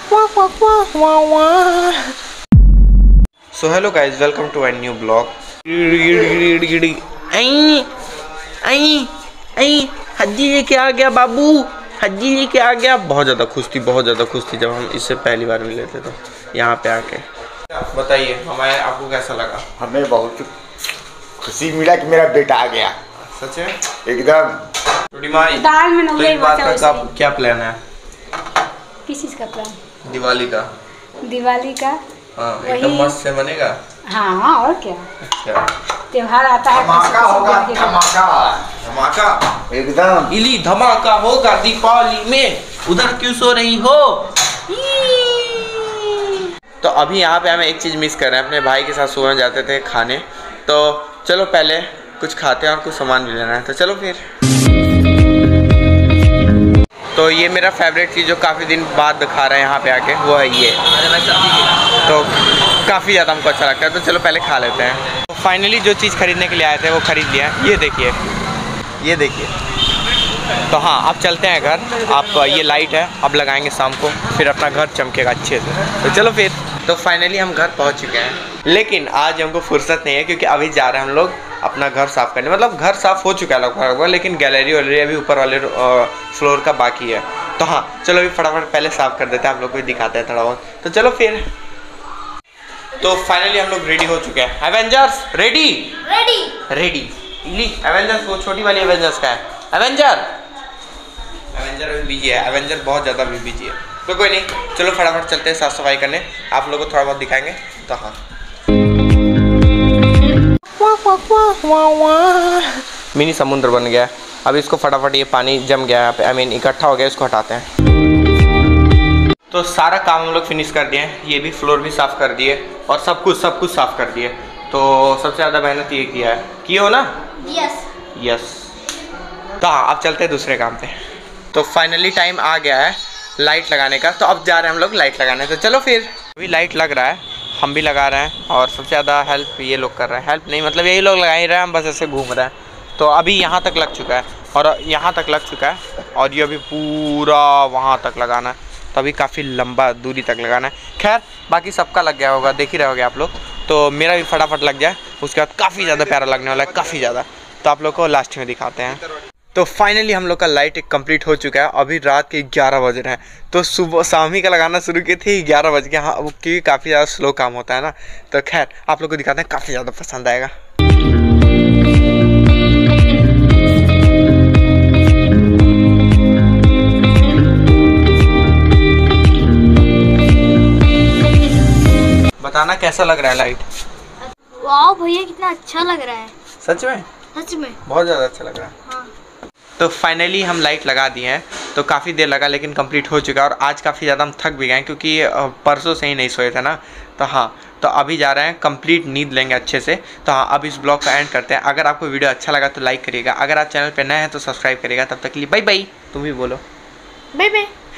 So hello guys, welcome to a new blog. हज्जी लेके आ गया बाबू, हज्जी लेके आ गया। बहुत ज़्यादा खुश थी जब हम इससे पहली बार मिले थे तो यहाँ पे आके। बताइए हमारे आपको कैसा लगा? हमें बहुत खुशी मिला कि मेरा बेटा आ गया। सच है एकदम। दाल में तो इस बात का क्या प्लान है? किस चीज का प्लान? दिवाली का। दिवाली का हाँ, एकदम मस्त से बनेगा। हाँ और क्या। अच्छा, त्योहार आता है, धमाका होगा, धमाका एकदम। इली धमाका होगा दीपावली में। उधर क्यों सो रही हो? तो अभी यहाँ पे हमें एक चीज़ मिस कर रहे हैं। अपने भाई के साथ सुबह जाते थे खाने, तो चलो पहले कुछ खाते हैं और कुछ सामान भी लेना है, तो चलो फिर। तो ये मेरा फेवरेट चीज़ जो काफ़ी दिन बाद खा रहे हैं यहाँ पे आके, वो है ये। तो काफ़ी ज़्यादा हमको अच्छा लगता है, तो चलो पहले खा लेते हैं। तो फाइनली जो चीज़ खरीदने के लिए आए थे वो खरीद लिया है। ये देखिए। तो हाँ, अब चलते हैं घर। आप ये लाइट है, अब लगाएंगे शाम को, फिर अपना घर चमकेगा अच्छे से। तो चलो फिर। तो फाइनली हम घर पहुँच चुके हैं, लेकिन आज हमको फुर्सत नहीं है क्योंकि अभी जा रहे हैं हम लोग अपना घर साफ़ करने। मतलब घर साफ़ हो चुका है लगभग, लेकिन गैलरी वैलरी अभी ऊपर वाले फ्लोर का बाकी है। तो हाँ चलो अभी फटाफट पहले साफ़ कर देते हैं, आप लोग को भी दिखाते हैं थोड़ा बहुत। तो चलो फिर। तो फाइनली हम लोग रेडी हो चुके हैं। Avengers ready. एवेंजर्स वो छोटी वाली एवेंजर्स का है। एवेंजर अभी बिजी है। एवेंजर बहुत ज़्यादा भी बिजी है। तो कोई नहीं, चलो फटाफट चलते हैं साफ़ सफाई करने, आप लोगों को थोड़ा बहुत दिखाएंगे। तो हाँ, मिनी समुद्र बन गया। अब इसको फटाफट, ये पानी जम गया है, आई मीन इकट्ठा हो गया, इसको हटाते हैं। तो सारा काम हम लोग फिनिश कर दिए हैं। ये भी फ्लोर भी साफ़ कर दिए और सब कुछ साफ़ कर दिए। तो सबसे ज़्यादा मेहनत ये किया है, किए हो ना? यस। तो हाँ, अब चलते हैं दूसरे काम पे। तो फाइनली टाइम आ गया है लाइट लगाने का, तो अब जा रहे हैं हम लोग लाइट लगाने। तो चलो फिर। अभी लाइट लग रहा है, हम भी लगा रहे हैं, और सबसे ज़्यादा हेल्प ये लोग कर रहे हैं। हेल्प नहीं मतलब यही लोग लगा ही रहे हैं, हम बस ऐसे घूम रहे हैं। तो अभी यहाँ तक लग चुका है और यहाँ तक लग चुका है, और ये अभी पूरा वहाँ तक लगाना है। तो अभी काफ़ी लंबा दूरी तक लगाना है। खैर बाकी सबका लग गया होगा, देख ही रहे होगे आप लोग। तो मेरा भी फटाफट लग जाए, उसके बाद काफ़ी ज़्यादा प्यारा लगने वाला है, काफ़ी ज़्यादा। तो आप लोग को लास्ट में दिखाते हैं। तो फाइनली हम लोग का लाइट कंप्लीट हो चुका है। अभी रात के 11 बज रहे हैं। तो सुबह शाम ही का लगाना शुरू किए थे, 11 बज गया। हाँ, क्योंकि काफ़ी ज़्यादा स्लो काम होता है ना। तो खैर आप लोग को दिखाते हैं, काफ़ी ज़्यादा पसंद आएगा। बताना कैसा लग रहा है लाइट? वाह भैया कितना अच्छा लग रहा है। सच में बहुत ज़्यादा अच्छा लग रहा है। हाँ। तो फाइनली हम लाइट लगा दिए हैं। तो काफ़ी देर लगा लेकिन कंप्लीट हो चुका है, और आज काफ़ी ज़्यादा हम थक भी गए क्योंकि परसों से ही नहीं सोए थे ना। तो हाँ, तो अभी जा रहे हैं, कंप्लीट नींद लेंगे अच्छे से। तो हाँ, अब इस ब्लॉग का एंड करते हैं। अगर आपको वीडियो अच्छा लगा तो लाइक करिएगा, अगर आप चैनल पर नए हैं तो सब्सक्राइब करिएगा। तब तक के लिए बाय बाय। तुम भी बोलो बाय बाय।